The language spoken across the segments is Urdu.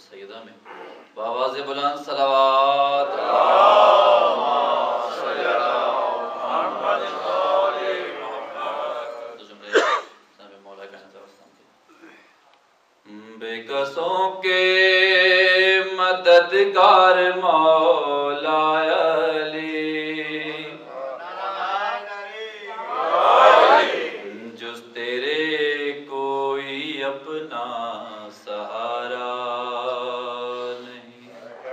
سیدہ میں بآواز بلند صلوات بے کسوں کے مددگار مولا علی، جز تیرے کوئی اپنا سہارا نہیں،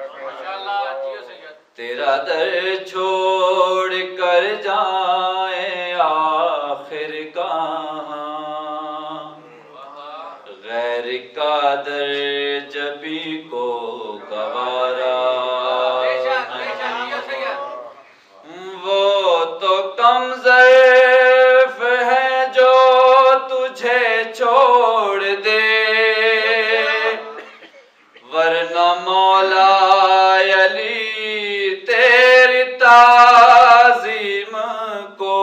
تیرا در چھوڑ کر جائیں آخر کہاں، غیر کا در جبی کو گوارا نہیں، وہ تو کم ظرف ہے جو تجھے چھوڑ دے، ورنہ مولا علی تیری تعظیم کو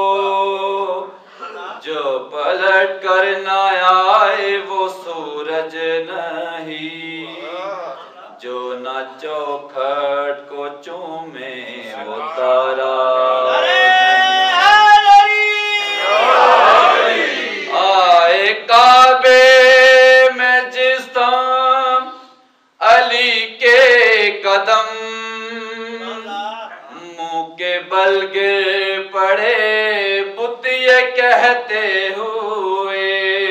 جو پلٹ کر نہ آئے وہ سورج نہیں، جو نہ چوکھٹ کو چومے وہ تارا نہیں، آئے کعبے میں جس دم علی کے قدم، منہ کے بل گر پڑے بت یہ کہتے ہوئے،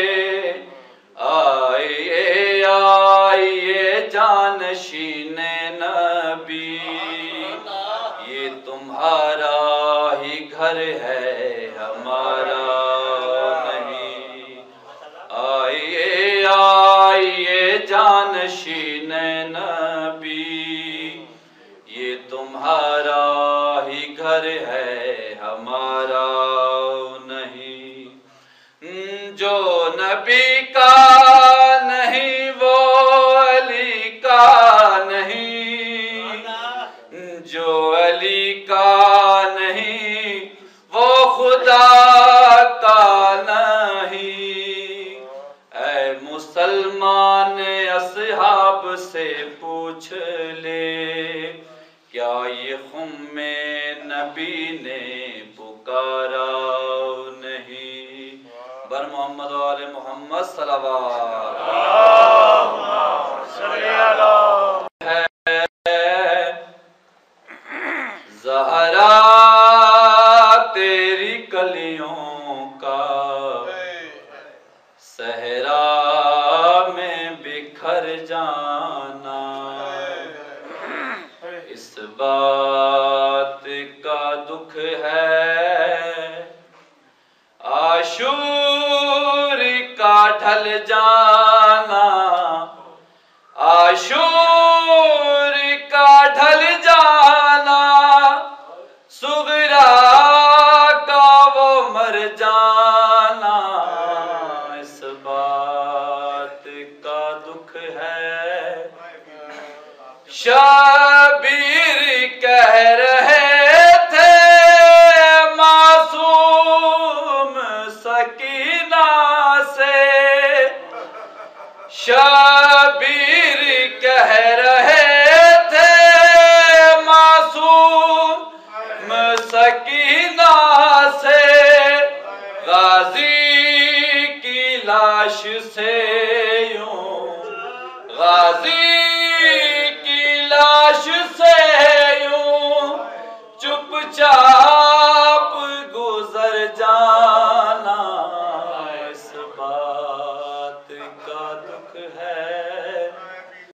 آئیے آئیے جانشین نبی، یہ تمہارا ہی گھر ہے ہمارا نہیں، آئیے آئیے جانشین نبی، یہ تمہارا ہی گھر ہے ہمارا نہیں، جو نبی کا نہیں وہ علی کا نہیں، جو علی کا نہیں وہ خدا کا نہیں، اے مسلمان اصحاب سے پوچھ لے، کیا یہ خم نبی نے پکارا نہیں، بر محمد و آل محمد صلوات زہرا تیری کلیوں کا صحرا میں بکھر جانا، اس بات کا دکھ ہے عاشور کا ڈھل جانا، عاشور کا ڈھل جانا، صغرا کا وہ مر جانا، اس بات کا دکھ ہے شبیر کہہ رہے تھے معصوم سکینہ سے، شبیر کہہ رہے تھے معصوم سکینہ سے، غازی کی لاش سے یوں غازی